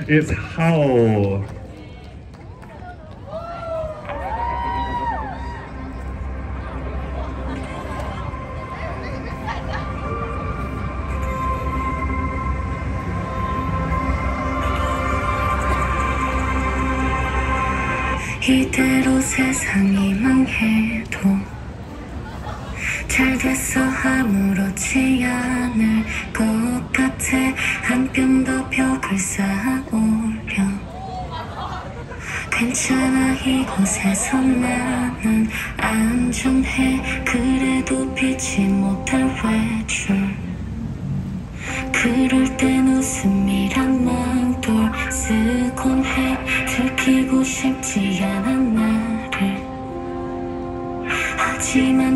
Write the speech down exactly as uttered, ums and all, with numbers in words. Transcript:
It's Howl. 이대로 세상이 망해도 잘 됐어 아무렇지 않을 것 같아. 한 뼘 더 벽을 쌓아오려. 괜찮아 이곳에서 나는 안전해. 그래도 피지 못할 외출. 그럴 땐 웃음이란 망돌 쓰곤 해. 들키고 싶지 않은 나를. 하지만